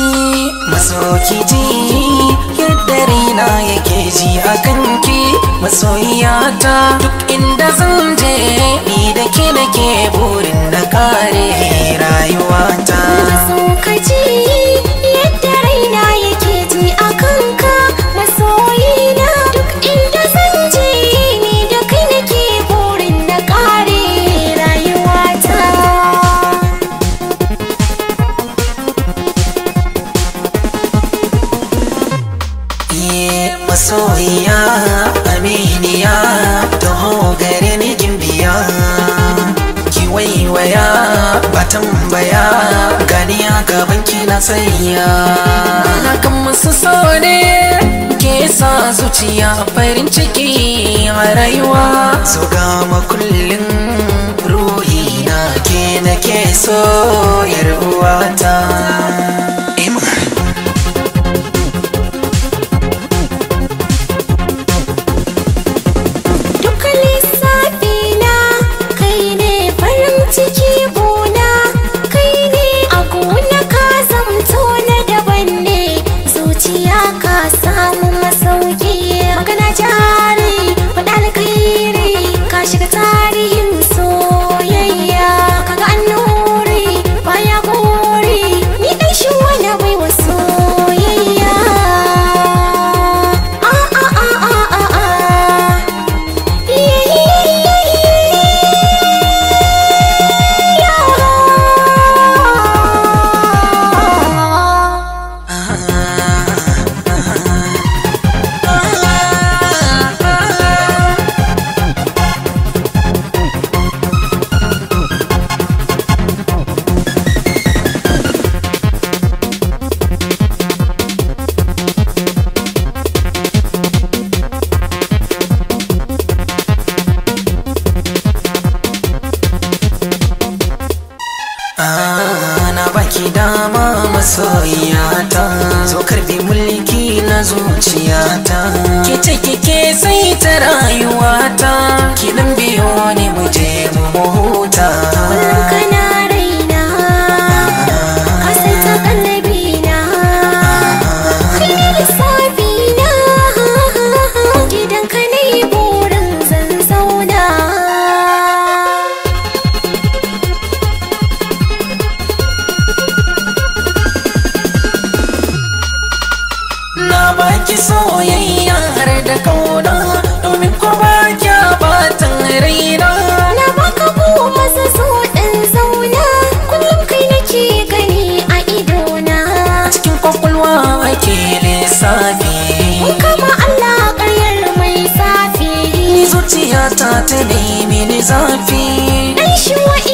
Masoki ji yadda raina yake ji a kanki masoyiyata, duk inda zan je ni da ke nake burin na kare rayuwata. Masoka ji yadda raina yake ji a kanka masoyina, duk inda zan je ni da kai nake burin na kare rayuwata. Masoyiya aminiya taho gare ni gimbiya, ki waiwaya ba tambaya gani a gaban ki na tsayya. Na kan musu so ne ke sa zuciya farin ciki a rayuwa, so ga makullin ruhi na ke nake so yar uwata. Ciki gona kai ne a gona, ka zamto na daban ne, zuciya ka samu masauki. Magana jari faɗa alkhairi, ka shiga tarihin soyayya, kaga annuri baya gori, ni ɗan shi wani bai wa soyayya. Na baki dama masoyiyata, zo karbi mulki na zuciyata, ke ce kike sai ta rayuwata, ki nan biyo ne mu je mu huta. Kullum kana raina, ka sai ta kallabina, kai ne lissafina, gidan ka ne burin zan zauna. Na baki soyayya har da kauna, domin ko ba kya batan raina. Na baka maza so ɗan zauna, kullum kai nake gani a idona. Cikin kwakwalwa ake lissafi, mun kama Allah ƙaryar mai zafi, ni zuciyata ta nemi ni zafi. ɗan shi